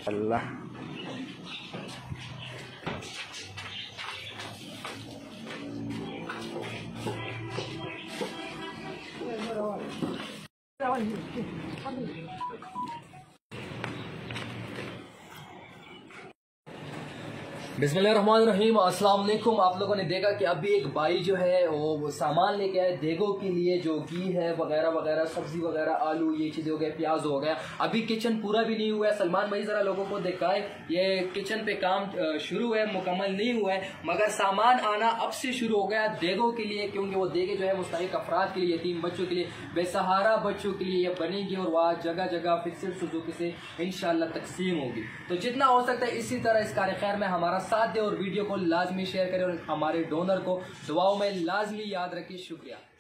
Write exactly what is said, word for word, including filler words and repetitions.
अल्लाह बिस्मिल्लाहिर्रहमानिर्रहीम। अस्सलाम वालेकुम। आप लोगों ने देखा कि अभी एक भाई जो है वो, वो सामान लेके आए देगो के लिए, जो घी है वगैरह वगैरह, सब्जी वगैरह, आलू, ये चीज़ें हो गए, प्याज हो गया। अभी किचन पूरा भी नहीं हुआ है। सलमान भाई ज़रा लोगों को दिखाए, ये किचन पे काम शुरू है, मुकम्मल नहीं हुआ है, मगर सामान आना अब से शुरू हो गया देगो के लिए, क्योंकि वो देगे जो है मुस्तहिक अफराद के लिए, यतीम बच्चों के लिए, बेसहारा बच्चों के लिए ये बनेगी और वहाँ जगह जगह फिक्सड सुजुकी से इंशाल्लाह तकसीम होगी। तो जितना हो सकता है इसी तरह इस कार्य खैर में हमारा साथ दे और वीडियो को लाजमी शेयर करें और हमारे डोनर को दुआओं में लाजमी याद रखिए। शुक्रिया।